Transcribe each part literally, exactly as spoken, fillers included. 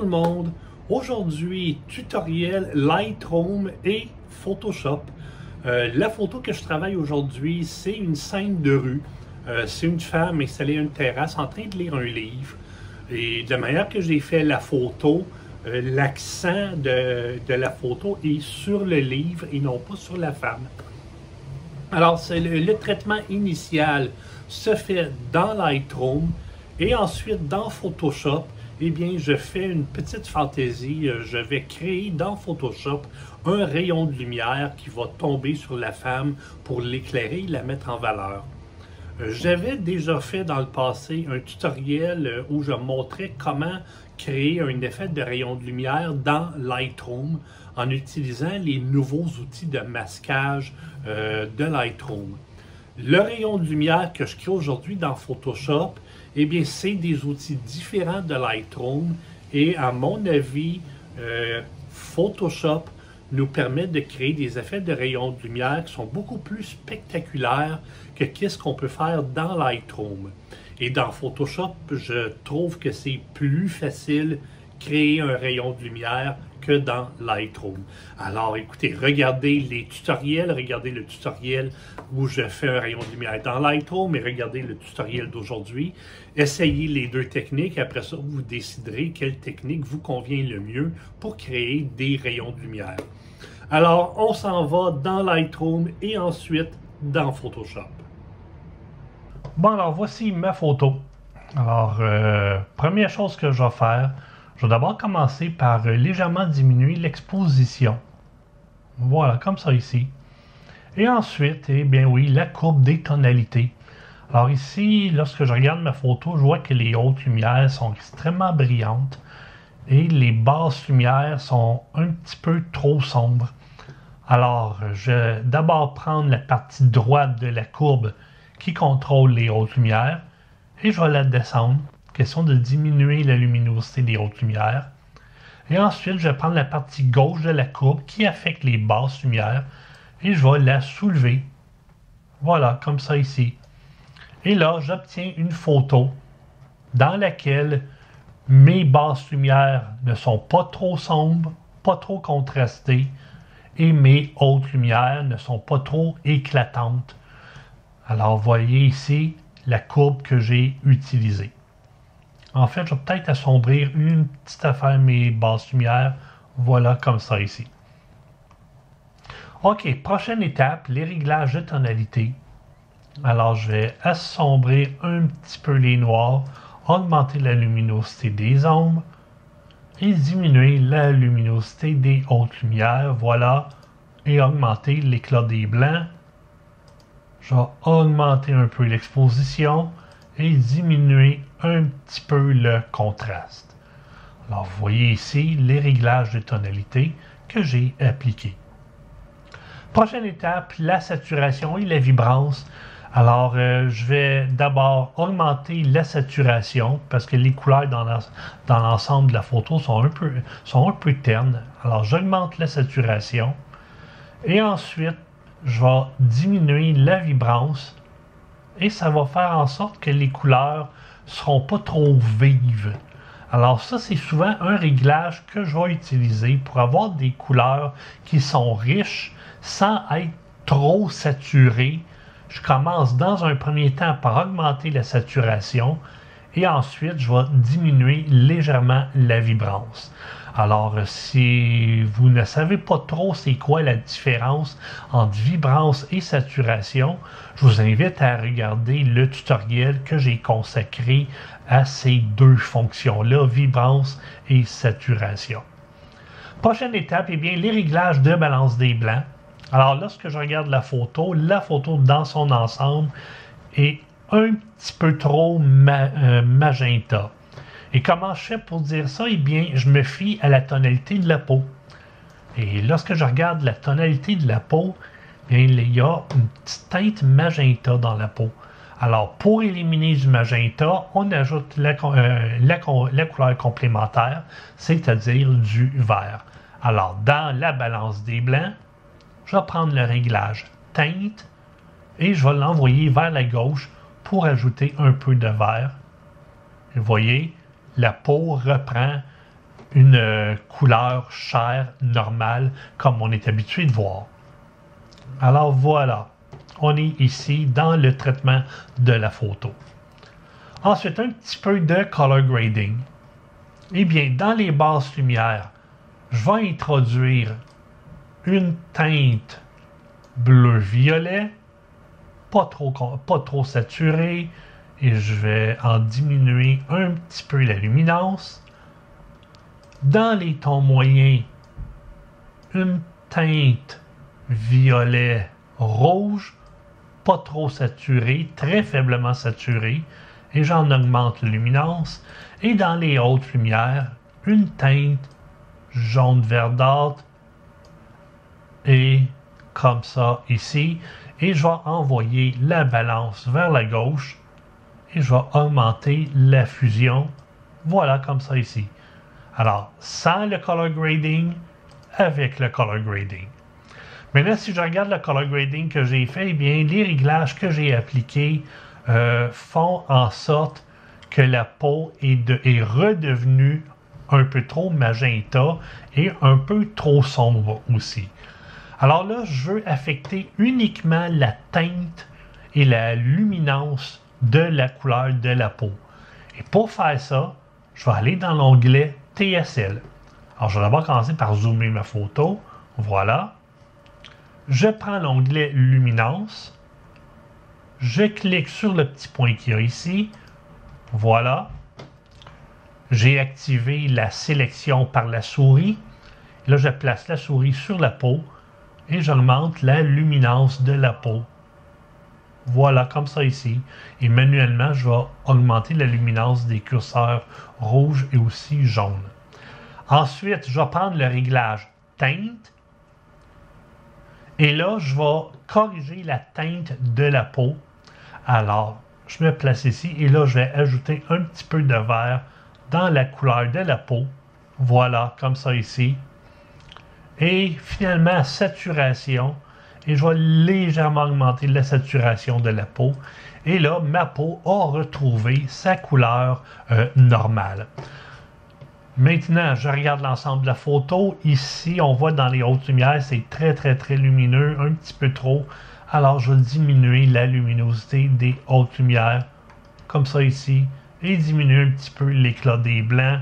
tout le monde, aujourd'hui tutoriel Lightroom et Photoshop. Euh, la photo que je travaille aujourd'hui, c'est une scène de rue. Euh, c'est une femme installée à une terrasse en train de lire un livre. Et de la manière que j'ai fait la photo, euh, l'accent de, de la photo est sur le livre et non pas sur la femme. Alors, c'est le, le traitement initial se fait dans Lightroom et ensuite dans Photoshop. Eh bien, je fais une petite fantaisie. Je vais créer dans Photoshop un rayon de lumière qui va tomber sur la femme pour l'éclairer et la mettre en valeur. J'avais déjà fait dans le passé un tutoriel où je montrais comment créer un effet de rayon de lumière dans Lightroom en utilisant les nouveaux outils de masquage euh, de Lightroom. Le rayon de lumière que je crée aujourd'hui dans Photoshop, eh bien, c'est des outils différents de Lightroom et à mon avis, euh, Photoshop nous permet de créer des effets de rayons de lumière qui sont beaucoup plus spectaculaires que qu'est-ce qu'on peut faire dans Lightroom. Et dans Photoshop, je trouve que c'est plus facile créer un rayon de lumière que dans Lightroom. Alors écoutez, regardez les tutoriels, regardez le tutoriel où je fais un rayon de lumière dans Lightroom et regardez le tutoriel d'aujourd'hui. Essayez les deux techniques, après ça vous déciderez quelle technique vous convient le mieux pour créer des rayons de lumière. Alors on s'en va dans Lightroom et ensuite dans Photoshop. Bon, alors voici ma photo. Alors, euh, première chose que je vais faire, je vais d'abord commencer par légèrement diminuer l'exposition. Voilà, comme ça ici. Et ensuite, eh bien oui, la courbe des tonalités. Alors ici, lorsque je regarde ma photo, je vois que les hautes lumières sont extrêmement brillantes et les basses lumières sont un petit peu trop sombres. Alors, je vais d'abord prendre la partie droite de la courbe qui contrôle les hautes lumières et je vais la descendre. Question de diminuer la luminosité des hautes lumières. Et ensuite, je vais prendre la partie gauche de la courbe qui affecte les basses lumières et je vais la soulever. Voilà, comme ça ici. Et là, j'obtiens une photo dans laquelle mes basses lumières ne sont pas trop sombres, pas trop contrastées et mes hautes lumières ne sont pas trop éclatantes. Alors, vous voyez ici la courbe que j'ai utilisée. En fait, je vais peut-être assombrir une petite affaire mes basses lumières. Voilà, comme ça ici. OK, prochaine étape, les réglages de tonalité. Alors, je vais assombrir un petit peu les noirs, augmenter la luminosité des ombres et diminuer la luminosité des hautes lumières. Voilà, et augmenter l'éclat des blancs. Je vais augmenter un peu l'exposition et diminuer un petit peu le contraste. Alors, vous voyez ici les réglages de tonalité que j'ai appliqués. Prochaine étape, la saturation et la vibrance. Alors, euh, je vais d'abord augmenter la saturation parce que les couleurs dans l'ensemble de la photo sont un peu, sont un peu ternes. Alors, j'augmente la saturation et ensuite, je vais diminuer la vibrance et ça va faire en sorte que les couleurs ne seront pas trop vives. Alors ça, c'est souvent un réglage que je vais utiliser pour avoir des couleurs qui sont riches sans être trop saturées. Je commence dans un premier temps par augmenter la saturation et ensuite je vais diminuer légèrement la vibrance. Alors, si vous ne savez pas trop c'est quoi la différence entre vibrance et saturation, je vous invite à regarder le tutoriel que j'ai consacré à ces deux fonctions-là, vibrance et saturation. Prochaine étape, eh bien, les réglages de balance des blancs. Alors, lorsque je regarde la photo, la photo dans son ensemble est un petit peu trop ma euh, magenta. Et comment je fais pour dire ça? Eh bien, je me fie à la tonalité de la peau. Et lorsque je regarde la tonalité de la peau, bien, il y a une petite teinte magenta dans la peau. Alors, pour éliminer du magenta, on ajoute la, euh, la, la couleur complémentaire, c'est-à-dire du vert. Alors, dans la balance des blancs, je vais prendre le réglage teinte et je vais l'envoyer vers la gauche pour ajouter un peu de vert. Et vous voyez, la peau reprend une euh, couleur chair normale comme on est habitué de voir. Alors voilà, on est ici dans le traitement de la photo. Ensuite, un petit peu de color grading. Eh bien, dans les basses lumières, je vais introduire une teinte bleu-violet, pas trop, pas trop saturée, et je vais en diminuer un petit peu la luminance. Dans les tons moyens, une teinte violet-rouge, pas trop saturée, très faiblement saturée, et j'en augmente la luminance. Et dans les hautes lumières, une teinte jaune verdâtre, et comme ça ici, et je vais envoyer la balance vers la gauche, et je vais augmenter la fusion, voilà comme ça ici. Alors, sans le color grading, avec le color grading. Maintenant, si je regarde le color grading que j'ai fait, eh bien, les réglages que j'ai appliqués euh, font en sorte que la peau est, de, est redevenue un peu trop magenta et un peu trop sombre aussi. Alors là, je veux affecter uniquement la teinte et la luminance de la couleur de la peau. Et pour faire ça, je vais aller dans l'onglet T S L. Alors, je vais d'abord commencer par zoomer ma photo. Voilà. Je prends l'onglet Luminance. Je clique sur le petit point qu'il y a ici. Voilà. J'ai activé la sélection par la souris. Là, je place la souris sur la peau et j'augmente la luminance de la peau. Voilà, comme ça ici. Et manuellement, je vais augmenter la luminance des curseurs rouge et aussi jaune. Ensuite, je vais prendre le réglage teinte. Et là, je vais corriger la teinte de la peau. Alors, je me place ici et là, je vais ajouter un petit peu de vert dans la couleur de la peau. Voilà, comme ça ici. Et finalement, saturation. Et je vais légèrement augmenter la saturation de la peau. Et là, ma peau a retrouvé sa couleur euh, normale. Maintenant, je regarde l'ensemble de la photo. Ici, on voit dans les hautes lumières, c'est très, très, très lumineux, un petit peu trop. Alors, je vais diminuer la luminosité des hautes lumières, comme ça ici, et diminuer un petit peu l'éclat des blancs.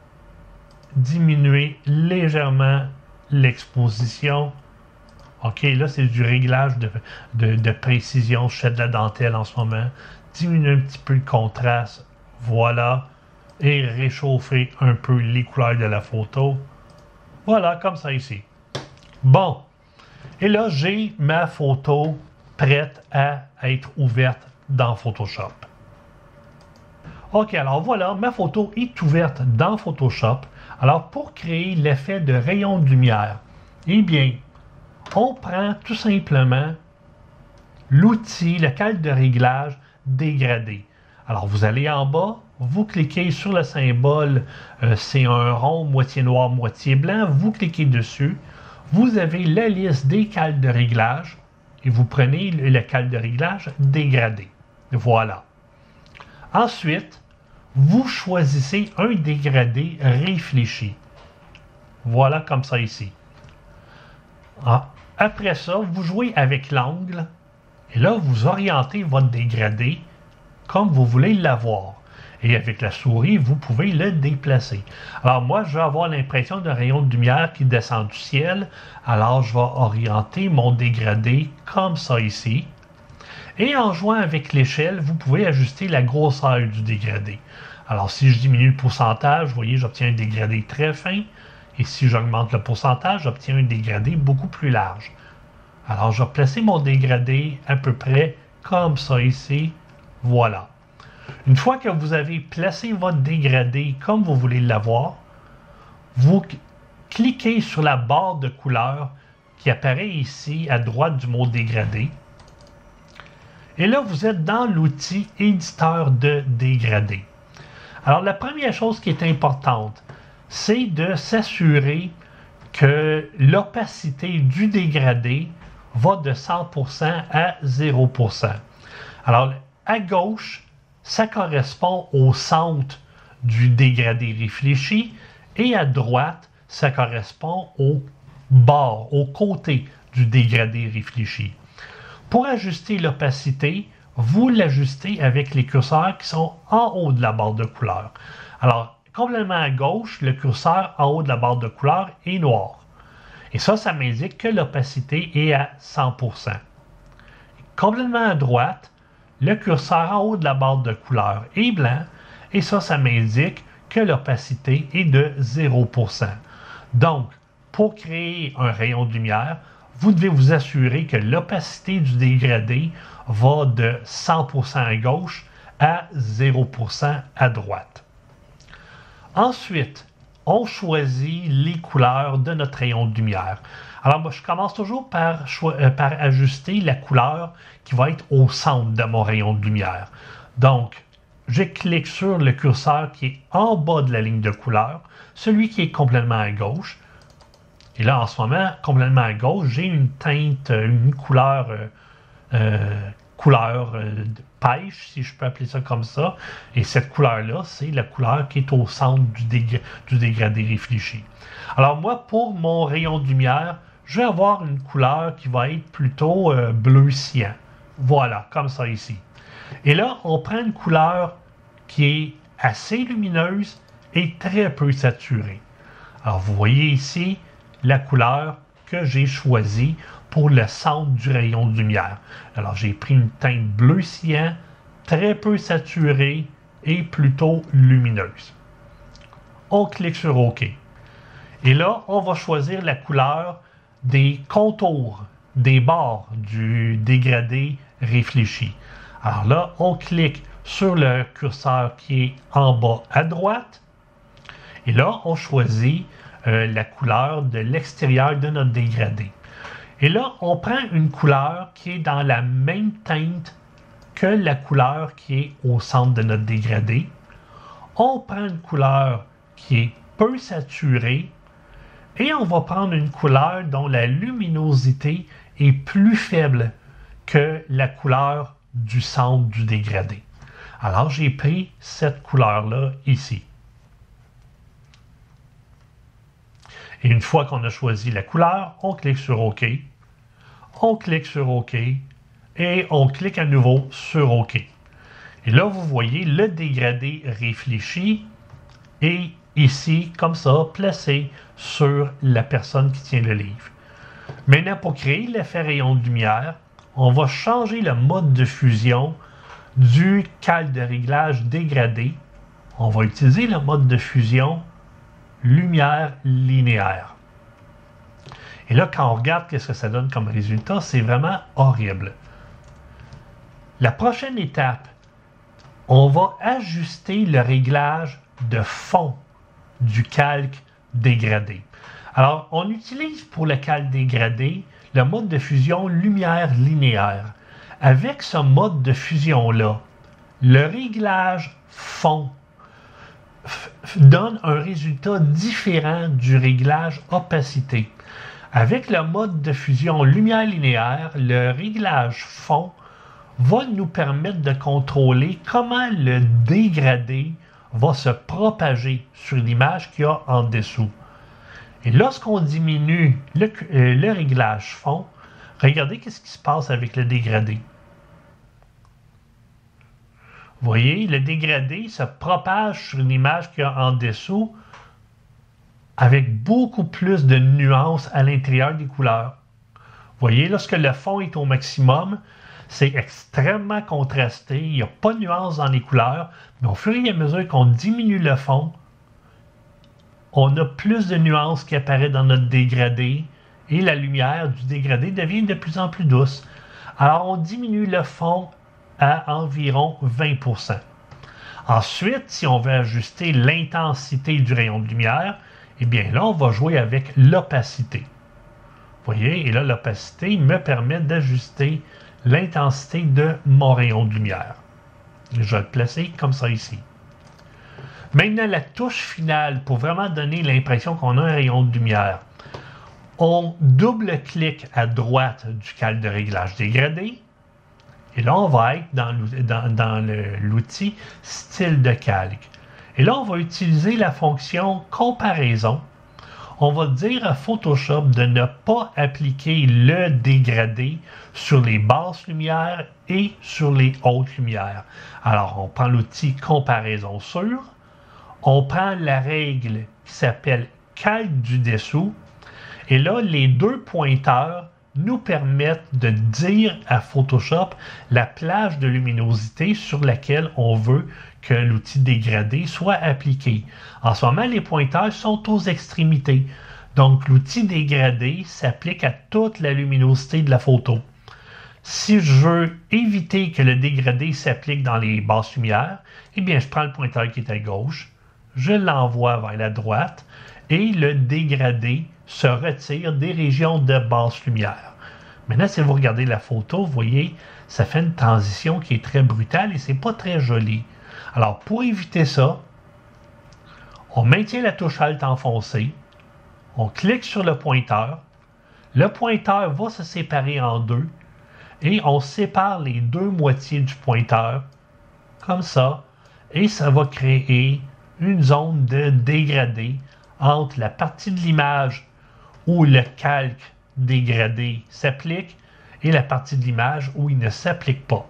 Diminuer légèrement l'exposition. OK, là, c'est du réglage de, de, de précision. Je fais de la dentelle en ce moment. Diminuer un petit peu le contraste. Voilà. Et réchauffer un peu les couleurs de la photo. Voilà, comme ça ici. Bon. Et là, j'ai ma photo prête à être ouverte dans Photoshop. OK, alors voilà, ma photo est ouverte dans Photoshop. Alors, pour créer l'effet de rayon de lumière, eh bien, on prend tout simplement l'outil, le cadre de réglage dégradé. Alors, vous allez en bas, vous cliquez sur le symbole, euh, c'est un rond moitié noir, moitié blanc, vous cliquez dessus, vous avez la liste des cales de réglage et vous prenez le, le cadre de réglage dégradé. Voilà. Ensuite, vous choisissez un dégradé réfléchi. Voilà comme ça ici. Ah. Après ça, vous jouez avec l'angle et là, vous orientez votre dégradé comme vous voulez l'avoir. Et avec la souris, vous pouvez le déplacer. Alors moi, je vais avoir l'impression d'un rayon de lumière qui descend du ciel. Alors, je vais orienter mon dégradé comme ça ici. Et en jouant avec l'échelle, vous pouvez ajuster la grosseur du dégradé. Alors, si je diminue le pourcentage, vous voyez, j'obtiens un dégradé très fin. Et si j'augmente le pourcentage, j'obtiens un dégradé beaucoup plus large. Alors, je vais placer mon dégradé à peu près comme ça ici. Voilà. Une fois que vous avez placé votre dégradé comme vous voulez l'avoir, vous cliquez sur la barre de couleur qui apparaît ici à droite du mot dégradé. Et là, vous êtes dans l'outil éditeur de dégradé. Alors, la première chose qui est importante, c'est de s'assurer que l'opacité du dégradé va de cent pour cent à zéro pour cent. Alors, à gauche, ça correspond au centre du dégradé réfléchi Et à droite, ça correspond au bord, au côté du dégradé réfléchi. Pour ajuster l'opacité, vous l'ajustez avec les curseurs qui sont en haut de la barre de couleur. Alors, complètement à gauche, le curseur en haut de la barre de couleur est noir. Et ça, ça m'indique que l'opacité est à cent pour cent. Complètement à droite, le curseur en haut de la barre de couleur est blanc. Et ça, ça m'indique que l'opacité est de zéro pour cent. Donc, pour créer un rayon de lumière, vous devez vous assurer que l'opacité du dégradé va de cent pour cent à gauche à zéro pour cent à droite. Ensuite, on choisit les couleurs de notre rayon de lumière. Alors, moi, je commence toujours par, euh, par ajuster la couleur qui va être au centre de mon rayon de lumière. Donc, je clique sur le curseur qui est en bas de la ligne de couleur, celui qui est complètement à gauche. Et là, en ce moment, complètement à gauche, j'ai une teinte, une couleur, euh, euh, couleur euh, de pêche, si je peux appeler ça comme ça. Et cette couleur-là, c'est la couleur qui est au centre du, dég du dégradé réfléchi. Alors moi, pour mon rayon de lumière, je vais avoir une couleur qui va être plutôt euh, bleu cyan. Voilà, comme ça ici. Et là, on prend une couleur qui est assez lumineuse et très peu saturée. Alors, vous voyez ici la couleur que j'ai choisie pour le centre du rayon de lumière. Alors, j'ai pris une teinte bleu cyan, très peu saturée et plutôt lumineuse. On clique sur OK. Et là, on va choisir la couleur des contours, des bords du dégradé réfléchi. Alors là, on clique sur le curseur qui est en bas à droite. Et là, on choisit euh, la couleur de l'extérieur de notre dégradé. Et là, on prend une couleur qui est dans la même teinte que la couleur qui est au centre de notre dégradé. On prend une couleur qui est peu saturée et on va prendre une couleur dont la luminosité est plus faible que la couleur du centre du dégradé. Alors, j'ai pris cette couleur-là ici. Et une fois qu'on a choisi la couleur, on clique sur OK. On clique sur OK. Et on clique à nouveau sur OK. Et là, vous voyez, le dégradé réfléchi est ici, comme ça, placé sur la personne qui tient le livre. Maintenant, pour créer l'effet rayon de lumière, on va changer le mode de fusion du calque de réglage dégradé. On va utiliser le mode de fusion lumière linéaire. Et là, quand on regarde qu'est-ce que ça donne comme résultat, c'est vraiment horrible. La prochaine étape, on va ajuster le réglage de fond du calque dégradé. Alors, on utilise pour le calque dégradé le mode de fusion lumière linéaire. Avec ce mode de fusion-là, le réglage fond donne un résultat différent du réglage opacité. Avec le mode de fusion lumière linéaire, le réglage fond va nous permettre de contrôler comment le dégradé va se propager sur l'image qu'il y a en dessous. Et lorsqu'on diminue le, euh, le réglage fond, regardez qu'est-ce qui se passe avec le dégradé. Vous voyez, le dégradé se propage sur une image qu'il y a en dessous avec beaucoup plus de nuances à l'intérieur des couleurs. Vous voyez, lorsque le fond est au maximum, c'est extrêmement contrasté, il n'y a pas de nuances dans les couleurs, mais au fur et à mesure qu'on diminue le fond, on a plus de nuances qui apparaissent dans notre dégradé et la lumière du dégradé devient de plus en plus douce. Alors, on diminue le fond à environ vingt pour cent. Ensuite, si on veut ajuster l'intensité du rayon de lumière, eh bien là, on va jouer avec l'opacité. Vous voyez, et là, l'opacité me permet d'ajuster l'intensité de mon rayon de lumière. Je vais le placer comme ça ici. Maintenant, la touche finale pour vraiment donner l'impression qu'on a un rayon de lumière. On double-clique à droite du calque de réglage dégradé. Et là, on va être dans l'outil style de calque. Et là, on va utiliser la fonction comparaison. On va dire à Photoshop de ne pas appliquer le dégradé sur les basses lumières et sur les hautes lumières. Alors, on prend l'outil comparaison sur, on prend la règle qui s'appelle calque du dessous, et là, les deux pointeurs nous permettent de dire à Photoshop la plage de luminosité sur laquelle on veut que l'outil dégradé soit appliqué. En ce moment, les pointeurs sont aux extrémités. Donc, l'outil dégradé s'applique à toute la luminosité de la photo. Si je veux éviter que le dégradé s'applique dans les basses lumières, eh bien, je prends le pointeur qui est à gauche, je l'envoie vers la droite et le dégradé se retire des régions de basse lumière. Maintenant, si vous regardez la photo, vous voyez, ça fait une transition qui est très brutale et c'est pas très joli. Alors, pour éviter ça, on maintient la touche Alt enfoncée, on clique sur le pointeur, le pointeur va se séparer en deux et on sépare les deux moitiés du pointeur, comme ça, et ça va créer une zone de dégradé entre la partie de l'image où le calque dégradé s'applique et la partie de l'image où il ne s'applique pas.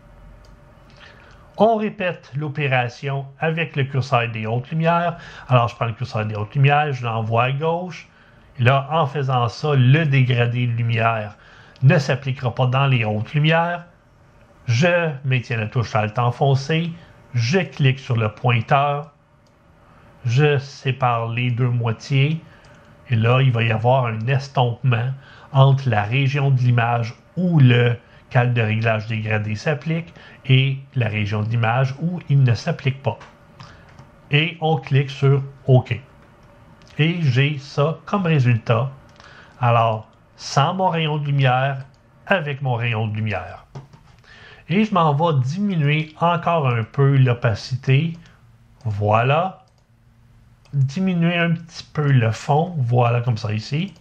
On répète l'opération avec le curseur des hautes lumières. Alors, je prends le curseur des hautes lumières, je l'envoie à gauche. Et là, en faisant ça, le dégradé de lumière ne s'appliquera pas dans les hautes lumières. Je maintiens la touche Alt enfoncée, je clique sur le pointeur, je sépare les deux moitiés. Et là, il va y avoir un estompement entre la région de l'image où le calque de réglage dégradé s'applique et la région de l'image où il ne s'applique pas. Et on clique sur OK. Et j'ai ça comme résultat. Alors, sans mon rayon de lumière, avec mon rayon de lumière. Et je m'en vais diminuer encore un peu l'opacité. Voilà. Diminuer un petit peu le fond, voilà comme ça ici.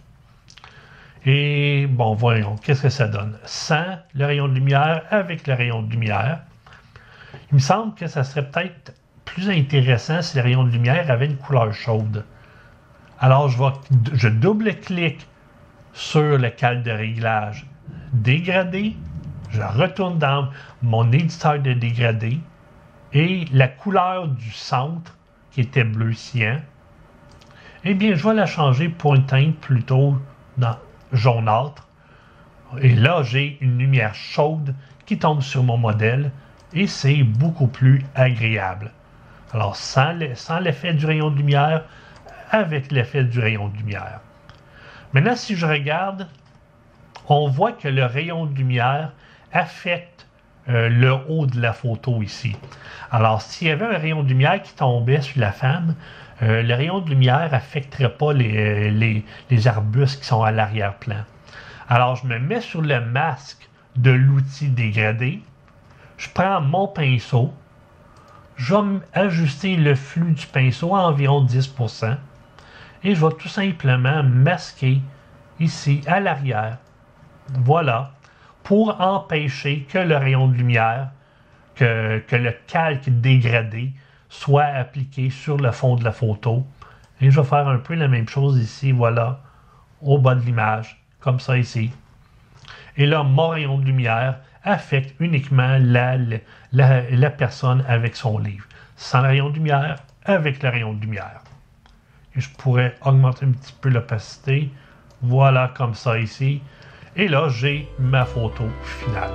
Et bon, voyons, qu'est-ce que ça donne? Sans le rayon de lumière, avec le rayon de lumière. Il me semble que ça serait peut-être plus intéressant si le rayon de lumière avait une couleur chaude. Alors, je, vais, je double-clique sur le calque de réglage dégradé. Je retourne dans mon éditeur de dégradé. Et la couleur du centre, qui était bleu cyan, eh bien, je vais la changer pour une teinte plutôt dans jaunâtre. Et là, j'ai une lumière chaude qui tombe sur mon modèle et c'est beaucoup plus agréable. Alors, sans l'effet du rayon de lumière, avec l'effet du rayon de lumière. Maintenant, si je regarde, on voit que le rayon de lumière affecte euh, le haut de la photo ici. Alors, s'il y avait un rayon de lumière qui tombait sur la femme, euh, le rayon de lumière n'affecterait pas les, les, les arbustes qui sont à l'arrière-plan. Alors, je me mets sur le masque de l'outil dégradé, je prends mon pinceau, je vais ajuster le flux du pinceau à environ dix pour cent et je vais tout simplement masquer ici à l'arrière, voilà, pour empêcher que le rayon de lumière, que, que le calque dégradé soit appliqué sur le fond de la photo. Et je vais faire un peu la même chose ici, voilà, au bas de l'image, comme ça ici. Et là, mon rayon de lumière affecte uniquement la, la, la personne avec son livre. Sans le rayon de lumière, avec le rayon de lumière. Et je pourrais augmenter un petit peu l'opacité. Voilà, comme ça ici. Et là, j'ai ma photo finale.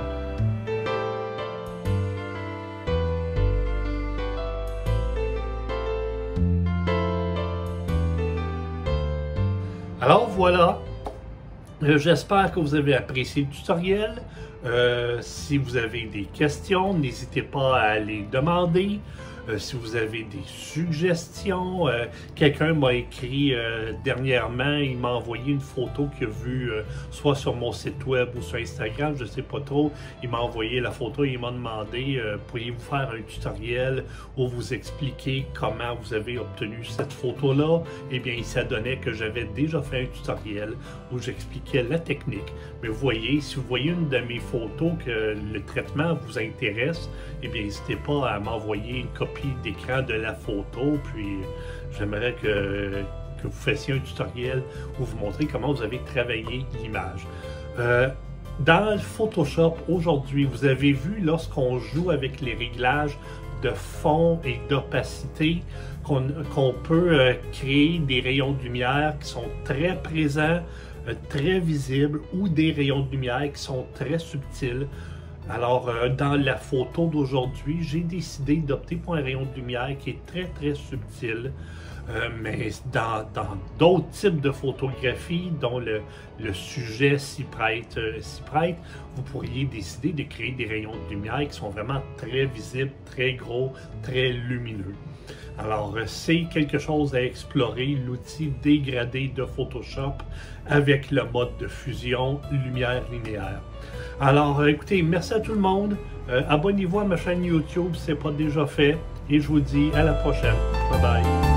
Alors voilà, euh, j'espère que vous avez apprécié le tutoriel. Euh, si vous avez des questions, n'hésitez pas à les demander. Euh, si vous avez des suggestions, euh, quelqu'un m'a écrit euh, dernièrement, il m'a envoyé une photo qu'il a vue euh, soit sur mon site web ou sur Instagram, je ne sais pas trop. Il m'a envoyé la photo et il m'a demandé euh, pourriez-vous faire un tutoriel où vous expliquer comment vous avez obtenu cette photo-là. Eh bien, il s'adonnait que j'avais déjà fait un tutoriel où j'expliquais la technique. Mais vous voyez, si vous voyez une de mes photos que le traitement vous intéresse, eh bien, n'hésitez pas à m'envoyer une copie copie d'écran de la photo, puis j'aimerais que, que vous fassiez un tutoriel où vous montrez comment vous avez travaillé l'image. Euh, dans Photoshop, aujourd'hui, vous avez vu lorsqu'on joue avec les réglages de fond et d'opacité, qu'on qu'on peut euh, créer des rayons de lumière qui sont très présents, euh, très visibles, ou des rayons de lumière qui sont très subtils. Alors, euh, dans la photo d'aujourd'hui, j'ai décidé d'opter pour un rayon de lumière qui est très, très subtil. Euh, mais dans d'autres types de photographie, dont le, le sujet s'y prête, euh, s'y prête, vous pourriez décider de créer des rayons de lumière qui sont vraiment très visibles, très gros, très lumineux. Alors, euh, c'est quelque chose à explorer, l'outil dégradé de Photoshop avec le mode de fusion lumière linéaire. Alors, euh, écoutez, merci à tout le monde. Euh, abonnez-vous à ma chaîne YouTube si ce n'est pas déjà fait. Et je vous dis à la prochaine. Bye bye.